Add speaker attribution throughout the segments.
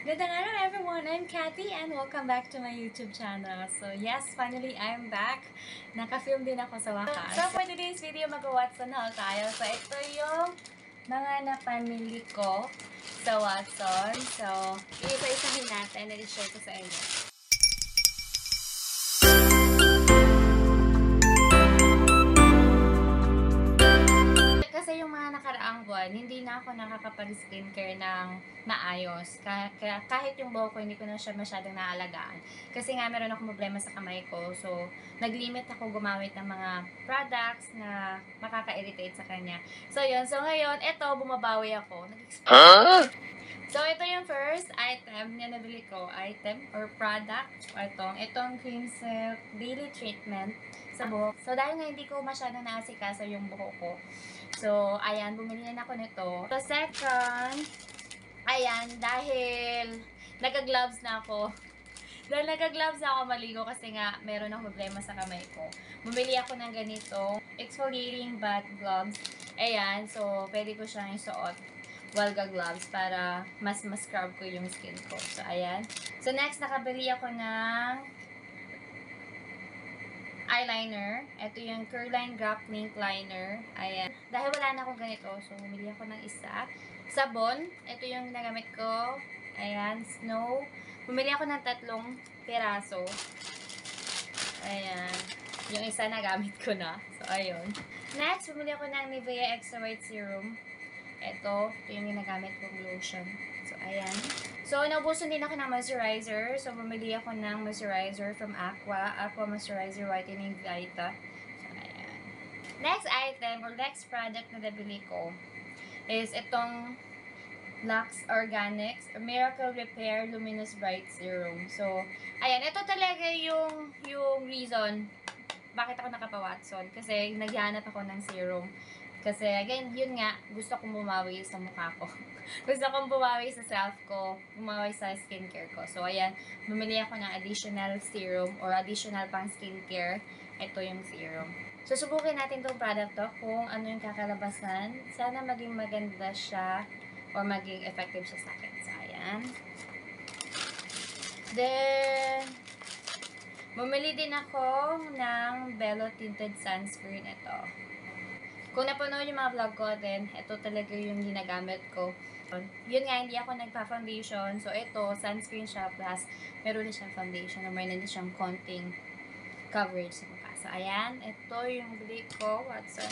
Speaker 1: Gandang araw everyone! I'm Cathy and welcome back to my YouTube channel. So yes, finally I'm back. Naka-film din ako sa wakas. So for today's video, mag-Watson haul tayo. So ito yung mga napamili ko sa Watson. So isa-isahin natin and i-share ko sa inyo. Kasi yung mga nakaraang buwan, hindi na ako nakakapag-skincare ng maayos. Kahit yung buhok ko, hindi ko na siya masyadong naalagaan. Kasi nga, meron akong problema sa kamay ko. So, nag-limit ako gumamit ng mga products na makaka-irritate sa kanya. So, yun. So, ngayon, ito, bumabawi ako. So, ito yung first item na nabili ko. Item or product. Itong Cream Silk Daily Treatment sa buhok. So, dahil nga hindi ko masyadong naasikaso yung buhok ko. So, ayan, bumili na ako nito. So, second, ayan, dahil nagka-gloves na ako. Dahil nagka-gloves na ako maligo kasi nga meron akong problema sa kamay ko. Bumili ako ng ganito, exfoliating bath gloves. Ayan, so, pwede ko siyang isuot while gloves para mas scrub ko yung skin ko. So, ayan. So, next, nakabili ako ng eyeliner. Ito yung Curline Gap Link Liner. Ayan. Dahil wala na akong ganito, so bumili ako ng isa. Sabon. Ito yung nagamit ko. Ayan. Snow. Bumili ako ng 3 piraso. Ayan. Yung isa nagamit ko na. So, ayun. Next, bumili ako ng Nivea Extra White Serum. Ito yung ginagamit kong lotion. So, ayan. So, naubusan din ako ng moisturizer. So, bumili ako ng moisturizer from Aqua. Aqua Moisturizer Whitening Vita. So, ayan. Next item or next product na nabili ko is itong Lux Organics Miracle Repair Luminous Bright Serum. So, ayan. Ito talaga yung reason bakit ako nakapa-Watson. Kasi naghahanap ako ng serum. Kasi, again, yun nga, gusto kong bumawi sa mukha ko. Gusto kong bumawi sa self ko, bumawi sa skincare ko. So, ayan, bumili ako ng additional serum or additional pang skincare. Ito yung serum. So, subukin natin itong product to kung ano yung kakalabasan. Sana maging maganda siya or maging effective siya sa akin. So, ayan. Then, bumili din ako ng Bello Tinted Sunscreen. Ito. Kung napanood yung mga vlog ko din, ito talaga yung ginagamit ko. Yun nga, hindi ako nagpa-foundation. So, ito, sunscreen siya. Plus, meron din siyang foundation na meron din siyang konting coverage sa mukha. So, ayan. Ito yung bili ko. Watson.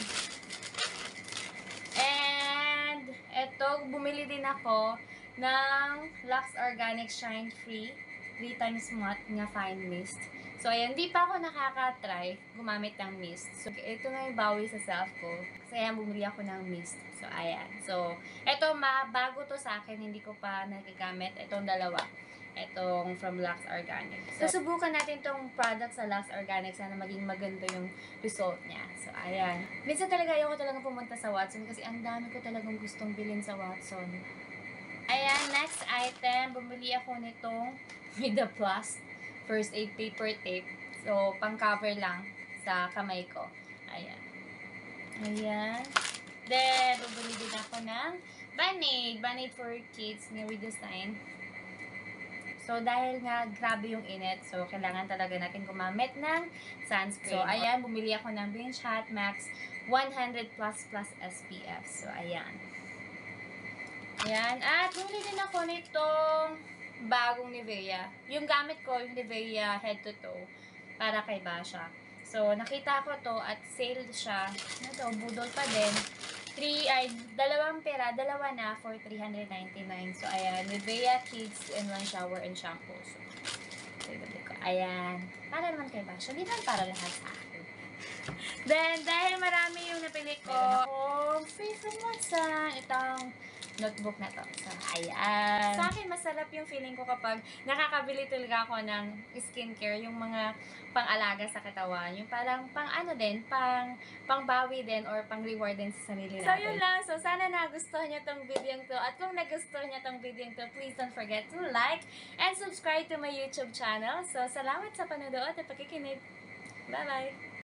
Speaker 1: And, ito, bumili din ako ng Lux Organic Shine Free 3 times matte nga fine mist. So, ayan, hindi pa ako nakaka-try gumamit ng mist. So, ito nga yung bawi sa self ko. Kasi ayan, bumili ako ng mist. So, ayan. So, ito, bago to sa akin, hindi ko pa nagagamit. Itong dalawa. Itong from Lux Organic. So, subukan natin tong product sa Lux Organic. Sana maging maganda yung result niya. So, ayan. Minsan talaga ayoko talagang pumunta sa Watson kasi ang dami ko talagang gustong bilhin sa Watson. Ayan, next item. Bumili ako nitong Mida Plus first aid paper tape. So, pang-cover lang sa kamay ko. Ayan. Ayan. Then, bumili din ako ng Band-Aid. Band-Aid for kids na redesign. So, dahil nga grabe yung init, so, kailangan talaga natin gumamit ng sunscreen. So, ayan. Bumili ako ng Binge Hot Max 100++ SPF. So, ayan. Ayan. At bumili din ako nitong bagong Nivea. Yung gamit ko, yung Nivea head to toe para kay Basha. So, nakita ko to at sale siya. Ano to? Budol pa din. Dalawa na for 399. So, ayan. Nivea Kids in One Shower and Shampoo. So, ayan. Para naman kay Basha. Hindi naman para lahat sa akin. Then, dahil marami yung napili ko, free from Watson. Itong notebook na to. So, ayan. Sa akin, masarap yung feeling ko kapag nakakabili talaga ako ng skincare, yung mga pang-alaga sa katawan. Yung parang pang-ano din, pang-bawi din or pang-reward din sa sarili natin. So, yun lang. So, sana nagustuhan nyo tong video to. At kung nagustuhan nyo tong video to, please don't forget to like and subscribe to my YouTube channel. So, salamat sa panonood at pakikinig. Bye-bye!